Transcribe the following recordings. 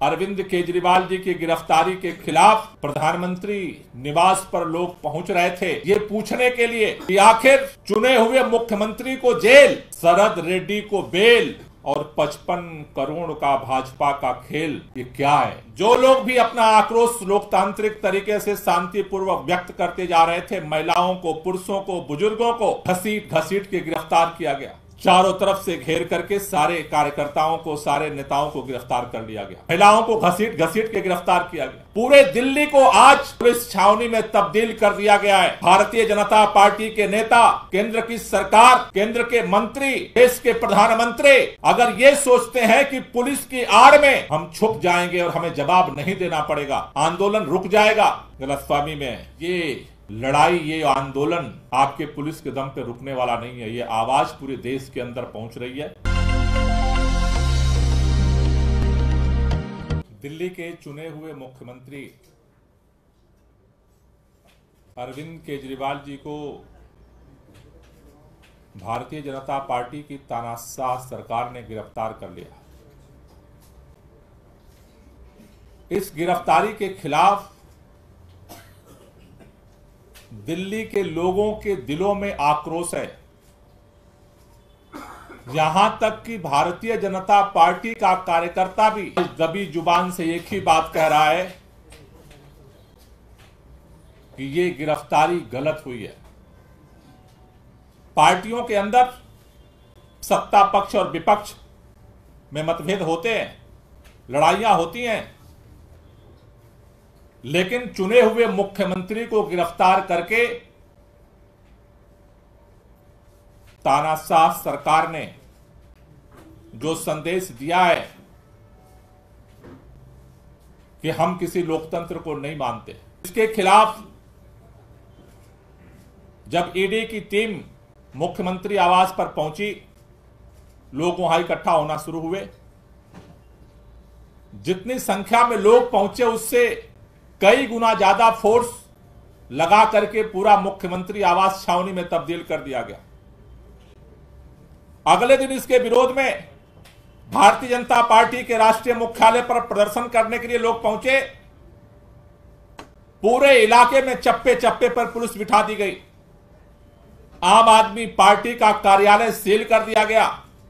अरविंद केजरीवाल जी की गिरफ्तारी के खिलाफ प्रधानमंत्री निवास पर लोग पहुंच रहे थे ये पूछने के लिए कि आखिर चुने हुए मुख्यमंत्री को जेल, शरद रेड्डी को बेल और 55 करोड़ का भाजपा का खेल, ये क्या है। जो लोग भी अपना आक्रोश लोकतांत्रिक तरीके से शांतिपूर्वक व्यक्त करते जा रहे थे, महिलाओं को, पुरुषों को, बुजुर्गों को घसीट घसीट के गिरफ्तार किया गया। चारों तरफ से घेर करके सारे कार्यकर्ताओं को, सारे नेताओं को गिरफ्तार कर लिया गया। महिलाओं को घसीट घसीट के गिरफ्तार किया गया। पूरे दिल्ली को आज पुलिस छावनी में तब्दील कर दिया गया है। भारतीय जनता पार्टी के नेता, केंद्र की सरकार, केंद्र के मंत्री, देश के प्रधानमंत्री अगर ये सोचते हैं कि पुलिस की आड़ में हम छुप जाएंगे और हमें जवाब नहीं देना पड़ेगा, आंदोलन रुक जाएगा, गलतफहमी में है। ये लड़ाई, ये आंदोलन आपके पुलिस के दम पे रुकने वाला नहीं है। ये आवाज पूरे देश के अंदर पहुंच रही है। दिल्ली के चुने हुए मुख्यमंत्री अरविंद केजरीवाल जी को भारतीय जनता पार्टी की तानाशाह सरकार ने गिरफ्तार कर लिया। इस गिरफ्तारी के खिलाफ दिल्ली के लोगों के दिलों में आक्रोश है। यहां तक कि भारतीय जनता पार्टी का कार्यकर्ता भी दबी जुबान से एक ही बात कह रहा है कि ये गिरफ्तारी गलत हुई है। पार्टियों के अंदर सत्ता पक्ष और विपक्ष में मतभेद होते हैं, लड़ाइयां होती हैं, लेकिन चुने हुए मुख्यमंत्री को गिरफ्तार करके तानाशाह सरकार ने जो संदेश दिया है कि हम किसी लोकतंत्र को नहीं मानते, इसके खिलाफ जब ईडी की टीम मुख्यमंत्री आवास पर पहुंची, लोग वहां इकट्ठा होना शुरू हुए। जितनी संख्या में लोग पहुंचे उससे कई गुना ज्यादा फोर्स लगा करके पूरा मुख्यमंत्री आवास छावनी में तब्दील कर दिया गया। अगले दिन इसके विरोध में भारतीय जनता पार्टी के राष्ट्रीय मुख्यालय पर प्रदर्शन करने के लिए लोग पहुंचे। पूरे इलाके में चप्पे चप्पे पर पुलिस बिठा दी गई। आम आदमी पार्टी का कार्यालय सील कर दिया गया।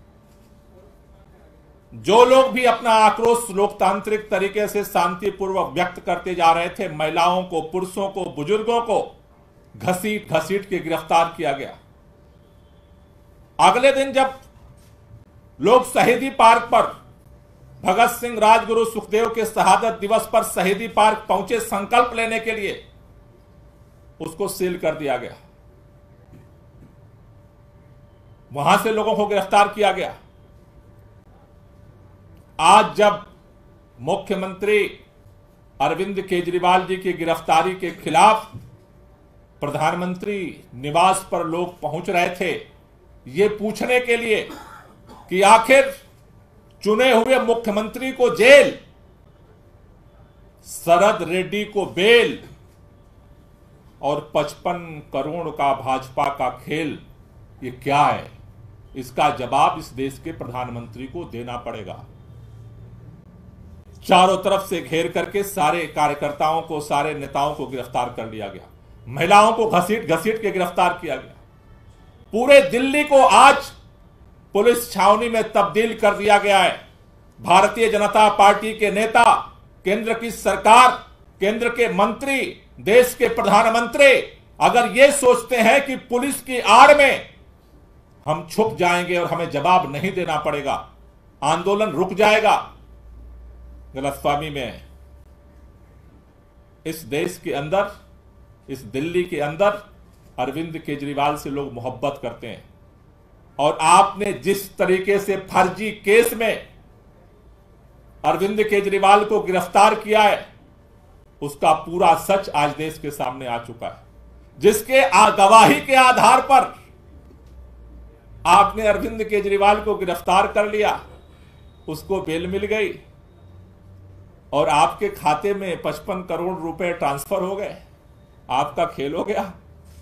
जो लोग भी अपना आक्रोश लोकतांत्रिक तरीके से शांतिपूर्वक व्यक्त करते जा रहे थे, महिलाओं को, पुरुषों को, बुजुर्गों को घसीट घसीट के गिरफ्तार किया गया। अगले दिन जब लोग शहीदी पार्क पर भगत सिंह, राजगुरु, सुखदेव के शहादत दिवस पर शहीदी पार्क पहुंचे संकल्प लेने के लिए, उसको सील कर दिया गया। वहां से लोगों को गिरफ्तार किया गया। आज जब मुख्यमंत्री अरविंद केजरीवाल जी की गिरफ्तारी के खिलाफ प्रधानमंत्री निवास पर लोग पहुंच रहे थे ये पूछने के लिए कि आखिर चुने हुए मुख्यमंत्री को जेल, शरद रेड्डी को बेल और 55 करोड़ का भाजपा का खेल, ये क्या है। इसका जवाब इस देश के प्रधानमंत्री को देना पड़ेगा। चारों तरफ से घेर करके सारे कार्यकर्ताओं को, सारे नेताओं को गिरफ्तार कर लिया गया। महिलाओं को घसीट घसीट के गिरफ्तार किया गया। पूरे दिल्ली को आज पुलिस छावनी में तब्दील कर दिया गया है। भारतीय जनता पार्टी के नेता, केंद्र की सरकार, केंद्र के मंत्री, देश के प्रधानमंत्री अगर ये सोचते हैं कि पुलिस की आड़ में हम छुप जाएंगे और हमें जवाब नहीं देना पड़ेगा, आंदोलन रुक जाएगा, गलतफहमी में है। इस देश के अंदर, इस दिल्ली के अंदर अरविंद केजरीवाल से लोग मोहब्बत करते हैं। और आपने जिस तरीके से फर्जी केस में अरविंद केजरीवाल को गिरफ्तार किया है, उसका पूरा सच आज देश के सामने आ चुका है। जिसके गवाही के आधार पर आपने अरविंद केजरीवाल को गिरफ्तार कर लिया, उसको बेल मिल गई और आपके खाते में 55 करोड़ रुपए ट्रांसफर हो गए, आपका खेल हो गया।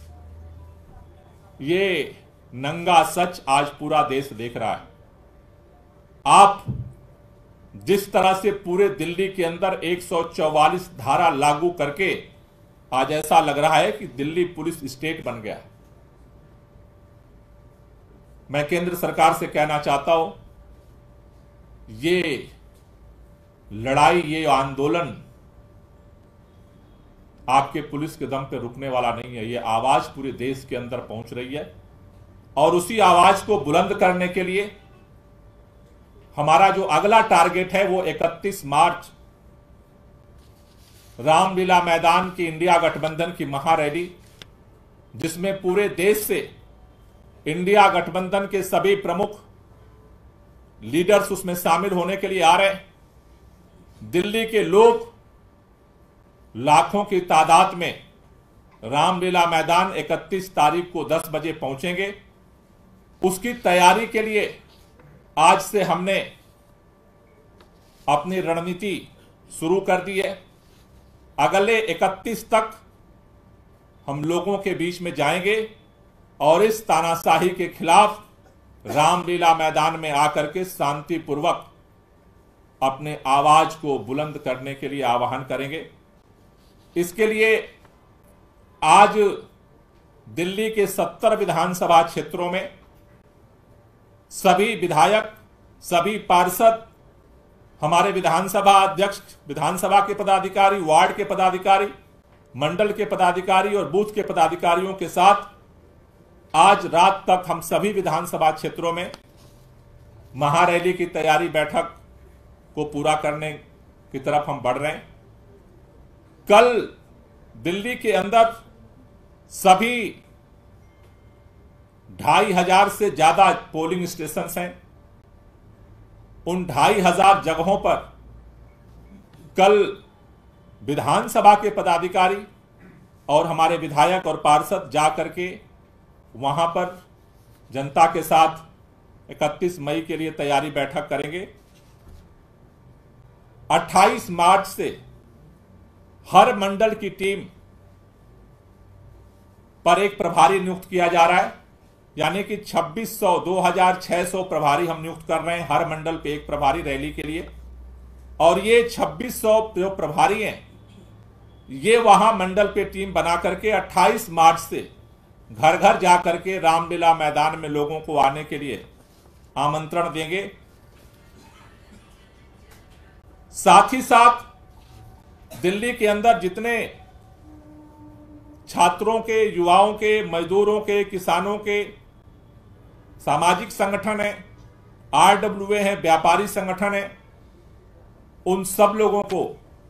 ये नंगा सच आज पूरा देश देख रहा है। आप जिस तरह से पूरे दिल्ली के अंदर 144 धारा लागू करके आज ऐसा लग रहा है कि दिल्ली पुलिस स्टेट बन गया। मैं केंद्र सरकार से कहना चाहता हूं, ये लड़ाई, ये आंदोलन आपके पुलिस के दम पे रुकने वाला नहीं है। ये आवाज पूरे देश के अंदर पहुंच रही है और उसी आवाज को बुलंद करने के लिए हमारा जो अगला टारगेट है वो 31 मार्च रामलीला मैदान की इंडिया गठबंधन की महारैली, जिसमें पूरे देश से इंडिया गठबंधन के सभी प्रमुख लीडर्स उसमें शामिल होने के लिए आ रहे हैं। दिल्ली के लोग लाखों की तादाद में रामलीला मैदान 31 तारीख को 10 बजे पहुंचेंगे। उसकी तैयारी के लिए आज से हमने अपनी रणनीति शुरू कर दी है। अगले 31 तक हम लोगों के बीच में जाएंगे और इस तानाशाही के खिलाफ रामलीला मैदान में आकर के शांतिपूर्वक अपने आवाज को बुलंद करने के लिए आह्वान करेंगे। इसके लिए आज दिल्ली के 70 विधानसभा क्षेत्रों में सभी विधायक, सभी पार्षद, हमारे विधानसभा अध्यक्ष, विधानसभा के पदाधिकारी, वार्ड के पदाधिकारी, मंडल के पदाधिकारी और बूथ के पदाधिकारियों के साथ आज रात तक हम सभी विधानसभा क्षेत्रों में महारैली की तैयारी बैठक को पूरा करने की तरफ हम बढ़ रहे हैं। कल दिल्ली के अंदर सभी 2500 से ज्यादा पोलिंग स्टेशन हैं। उन 2500 जगहों पर कल विधानसभा के पदाधिकारी और हमारे विधायक और पार्षद जा करके वहां पर जनता के साथ 31 मई के लिए तैयारी बैठक करेंगे। 28 मार्च से हर मंडल की टीम पर एक प्रभारी नियुक्त किया जा रहा है, यानी कि 2600 प्रभारी हम नियुक्त कर रहे हैं हर मंडल पे एक प्रभारी रैली के लिए। और ये 2600 जो प्रभारी हैं, ये वहां मंडल पे टीम बना करके 28 मार्च से घर घर जाकर के रामलीला मैदान में लोगों को आने के लिए आमंत्रण देंगे। साथ ही साथ दिल्ली के अंदर जितने छात्रों के, युवाओं के, मजदूरों के, किसानों के सामाजिक संगठन है, आरडब्ल्यूए है, व्यापारी संगठन है, उन सब लोगों को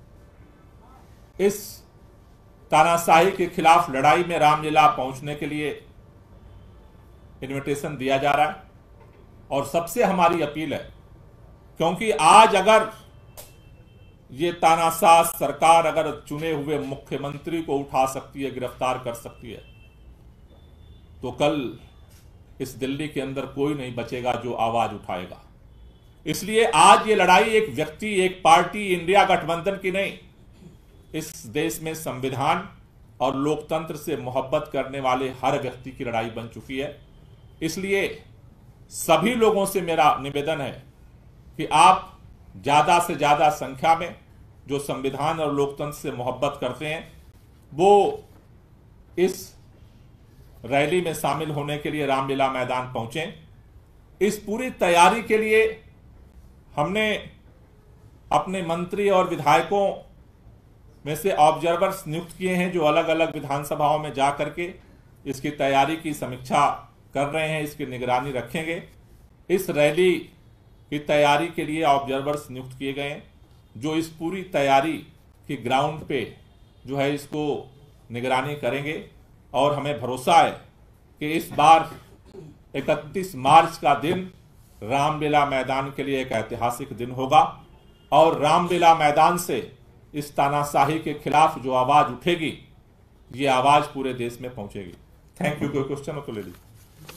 इस तानाशाही के खिलाफ लड़ाई में रामलीला पहुंचने के लिए इनविटेशन दिया जा रहा है। और सबसे हमारी अपील है, क्योंकि आज अगर ये तानाशाह सरकार अगर चुने हुए मुख्यमंत्री को उठा सकती है, गिरफ्तार कर सकती है, तो कल इस दिल्ली के अंदर कोई नहीं बचेगा जो आवाज उठाएगा। इसलिए आज ये लड़ाई एक व्यक्ति, एक पार्टी, इंडिया गठबंधन की नहीं, इस देश में संविधान और लोकतंत्र से मोहब्बत करने वाले हर व्यक्ति की लड़ाई बन चुकी है। इसलिए सभी लोगों से मेरा निवेदन है कि आप ज्यादा से ज्यादा संख्या में जो संविधान और लोकतंत्र से मोहब्बत करते हैं वो इस रैली में शामिल होने के लिए रामलीला मैदान पहुंचें। इस पूरी तैयारी के लिए हमने अपने मंत्री और विधायकों में से ऑब्जर्वर्स नियुक्त किए हैं, जो अलग अलग विधानसभाओं में जा करके इसकी तैयारी की समीक्षा कर रहे हैं, इसकी निगरानी रखेंगे। इस रैली की तैयारी के लिए ऑब्जर्वर्स नियुक्त किए गए हैं, जो इस पूरी तैयारी की ग्राउंड पे जो है इसको निगरानी करेंगे। और हमें भरोसा है कि इस बार 31 मार्च का दिन रामलीला मैदान के लिए एक ऐतिहासिक दिन होगा और रामलीला मैदान से इस तानाशाही के खिलाफ जो आवाज उठेगी, ये आवाज पूरे देश में पहुंचेगी। Thank you. कोई क्वेश्चन हो तो ले लीजिए।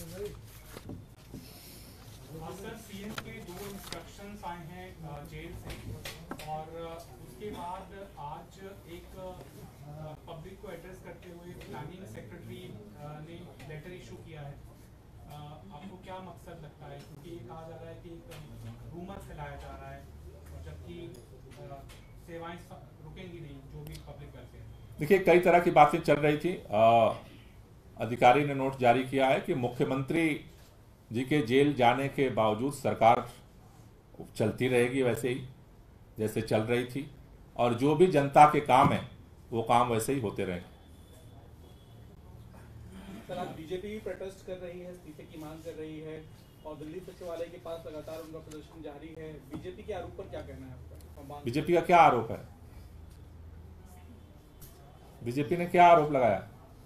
सीएम के 2 इंस्ट्रक्शंस आए हैं जेल से, और उसके बाद आज एक पब्लिक को एड्रेस करते हुए प्लानिंग सेक्रेटरी ने लेटर इशू किया है। आपको क्या मकसद लगता है, क्योंकि ये कहा जा रहा है कि एक रूमर फैलाया जा रहा है जबकि सेवाएं रुकेंगी नहीं, जो भी पब्लिक वेलफेयर। देखिए, कई तरह की बातें चल रही थी। अधिकारी ने नोट जारी किया है कि मुख्यमंत्री जी के जेल जाने के बावजूद सरकार चलती रहेगी वैसे ही जैसे चल रही थी, और जो भी जनता के काम है वो काम वैसे ही होते रहेंगे। सर, आज बीजेपी भी प्रोटेस्ट कर रही है, इस्तीफे की मांग कर रही है और दिल्ली सचिवालय के पास लगातार उनका प्रदर्शन जारी है। बीजेपी के आरोप पर क्या कहना है आपका? बीजेपी का क्या आरोप है? बीजेपी ने क्या आरोप लगाया?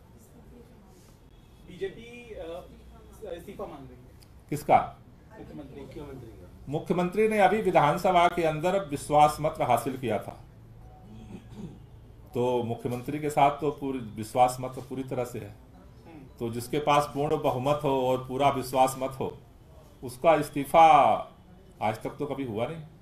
बीजेपी इस्तीफा मांग रही है। किसका? मुख्यमंत्री। मुख्यमंत्री ने अभी विधानसभा के अंदर विश्वास मत हासिल किया था, तो मुख्यमंत्री के साथ तो पूरी विश्वास मत पूरी तरह से है। तो जिसके पास पूर्ण बहुमत हो और पूरा विश्वास मत हो, उसका इस्तीफा आज तक तो कभी हुआ नहीं।